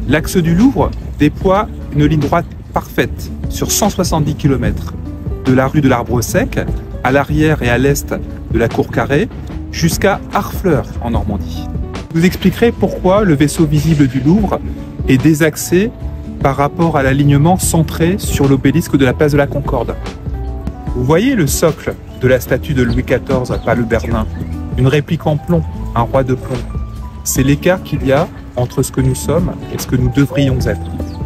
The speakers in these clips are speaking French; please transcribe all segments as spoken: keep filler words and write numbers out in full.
L'axe du Louvre déploie une ligne droite parfaite sur cent soixante-dix kilomètres, de la rue de l'Arbre Sec, à l'arrière et à l'est de la Cour Carrée, jusqu'à Harfleur en Normandie. Je vous expliquerai pourquoi le vaisseau visible du Louvre est désaxé par rapport à l'alignement centré sur l'obélisque de la place de la Concorde. Vous voyez le socle de la statue de Louis quatorze à Pas-le-Bernin, une réplique en plomb, un roi de plomb. C'est l'écart qu'il y a entre ce que nous sommes et ce que nous devrions être.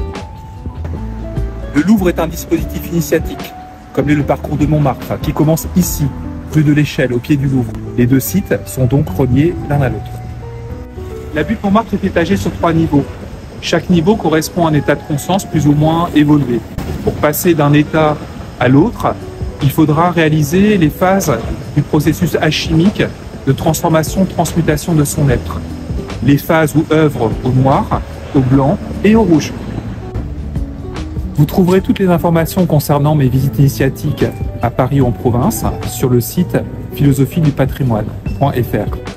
Le Louvre est un dispositif initiatique, comme l'est le parcours de Montmartre, qui commence ici, rue de l'Échelle, au pied du Louvre. Les deux sites sont donc reliés l'un à l'autre. La butte Montmartre est étagée sur trois niveaux. Chaque niveau correspond à un état de conscience plus ou moins évolué. Pour passer d'un état à l'autre, il faudra réaliser les phases du processus alchimique de transformation-transmutation de son être. Les phases où œuvrent au noir, au blanc et au rouge. Vous trouverez toutes les informations concernant mes visites initiatiques à Paris ou en province sur le site philosophie du patrimoine point F R.